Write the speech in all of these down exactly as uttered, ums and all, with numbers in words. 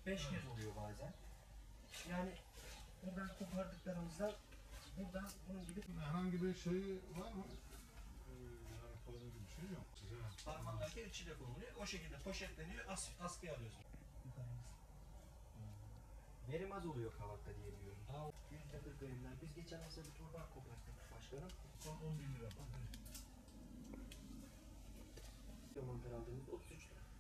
beş kez oluyor bazen. Yani buradan kopardıklarımızdan buradan bunun gibi... Herhangi bir şey var mı? Yani fazla bir şey yok. Parmağındaki içine konuluyor. O şekilde poşetleniyor, as askıya alıyorsun. Verim az oluyor kavakta diye diyorum. Yüzde kırk verimler. Biz geçen mesela bir torba koparttık başkanım. Son on bin lira. Mantar aldığımız otuz üç lira.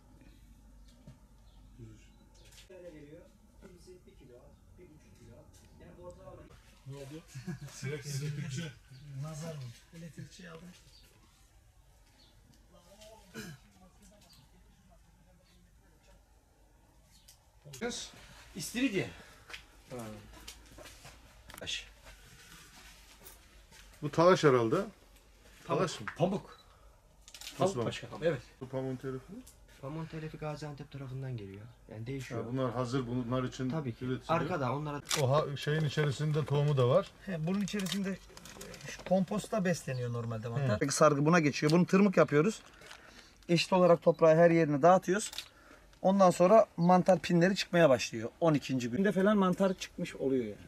yüz üç. Öyle geliyor. Kimisi bir kilo, bir buçuk kilo. Yani ortalama. Ne oldu? Sinek elektrikçi. Nazar mı? Elektrikçi aldım. Yes. İstiridye. Taş. Bu talaş herhalde. Talaş mı? Pamuk. Nasıl Pamuk başkanım. Evet. Bu pamuğun telifi. Pamuk telifi Gaziantep tarafından geliyor. Yani değişiyor. Ha, bunlar hazır, bunlar için Tabii ki. üretiliyor. Arkada onlara... O ha, şeyin içerisinde tohumu da var. He, bunun içerisinde şu komposta besleniyor normalde mantar. Hı. Sargı buna geçiyor. Bunu tırmık yapıyoruz. Eşit olarak toprağı her yerine dağıtıyoruz. Ondan sonra mantar pinleri çıkmaya başlıyor. on ikinci günde falan mantar çıkmış oluyor yani.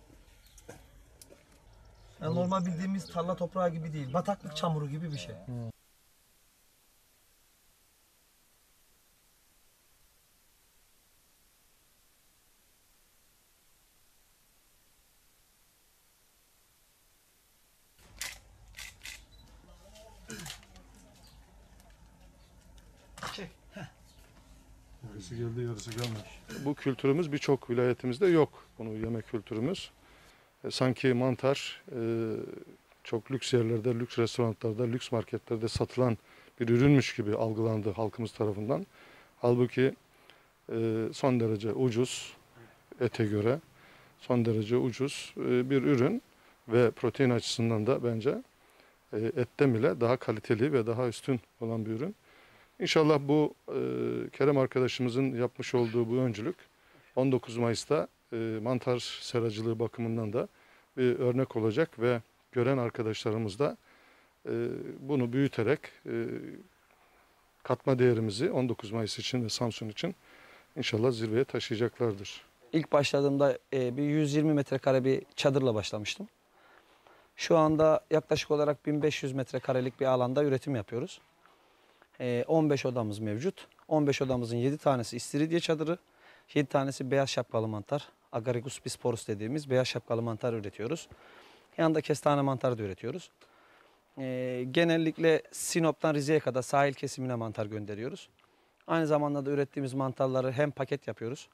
Yani normal bildiğimiz tarla toprağı gibi değil. Bataklık çamuru gibi bir şey. Hı. Çek. Yarısı geldi, yarısı gelmemiş. Bu kültürümüz birçok vilayetimizde yok. Bunu yemek kültürümüz. E, sanki mantar e, çok lüks yerlerde, lüks restoranlarda, lüks marketlerde satılan bir ürünmüş gibi algılandı halkımız tarafından. Halbuki e, son derece ucuz, ete göre son derece ucuz e, bir ürün ve protein açısından da bence e, etten bile daha kaliteli ve daha üstün olan bir ürün. İnşallah bu e, Kerem arkadaşımızın yapmış olduğu bu öncülük on dokuz Mayıs'ta e, mantar seracılığı bakımından da bir örnek olacak ve gören arkadaşlarımız da e, bunu büyüterek e, katma değerimizi on dokuz Mayıs için ve Samsun için inşallah zirveye taşıyacaklardır. İlk başladığımda e, bir yüz yirmi metrekare bir çadırla başlamıştım. Şu anda yaklaşık olarak bin beş yüz metrekarelik bir alanda üretim yapıyoruz. E, on beş odamız mevcut. on beş odamızın yedi tanesi istiridye çadırı, yedi tanesi beyaz şapkalı mantar. Agaricus bisporus dediğimiz beyaz şapkalı mantar üretiyoruz. Yanında kestane mantarı da üretiyoruz. E, genellikle Sinop'tan Rize'ye kadar sahil kesimine mantar gönderiyoruz. Aynı zamanda da ürettiğimiz mantarları hem paket yapıyoruz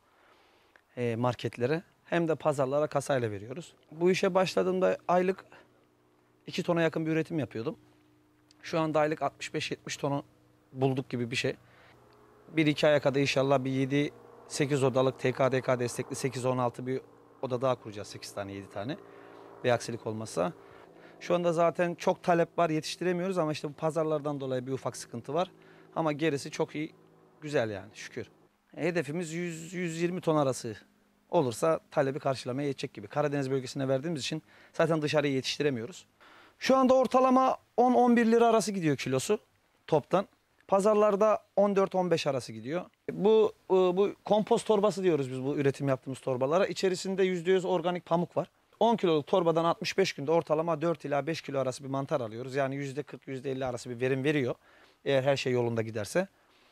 e, marketlere hem de pazarlara kasayla veriyoruz. Bu işe başladığımda aylık iki tona yakın bir üretim yapıyordum. Şu anda aylık altmış beş yetmiş tonu bulduk gibi bir şey. bir iki aya kadar inşallah bir yedi sekiz odalık T K D K destekli sekiz on altı bir oda daha kuracağız. sekiz tane yedi tane. Bir aksilik olmazsa. Şu anda zaten çok talep var, yetiştiremiyoruz ama işte bu pazarlardan dolayı bir ufak sıkıntı var. Ama gerisi çok iyi, güzel yani şükür. Hedefimiz yüz yüz yirmi ton arası olursa talebi karşılamaya yetecek gibi. Karadeniz bölgesine verdiğimiz için zaten dışarıya yetiştiremiyoruz. Şu anda ortalama on on bir lira arası gidiyor kilosu toptan. Pazarlarda on dört on beş arası gidiyor. Bu bu kompost torbası diyoruz biz bu üretim yaptığımız torbalara. İçerisinde yüzde yüz organik pamuk var. on kiloluk torbadan altmış beş günde ortalama dört ila beş kilo arası bir mantar alıyoruz. Yani yüzde kırk yüzde elli arası bir verim veriyor. Eğer her şey yolunda giderse.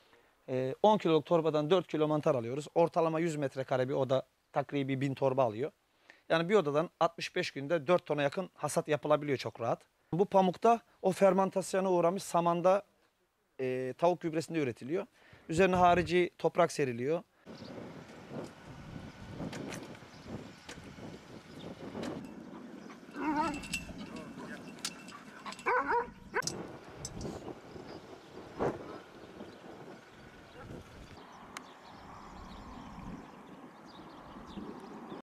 on kiloluk torbadan dört kilo mantar alıyoruz. Ortalama yüz metrekare bir oda takribi bin torba alıyor. Yani bir odadan altmış beş günde dört tona yakın hasat yapılabiliyor çok rahat. Bu pamukta o fermentasyona uğramış samanda e, tavuk gübresinde üretiliyor. Üzerine harici toprak seriliyor.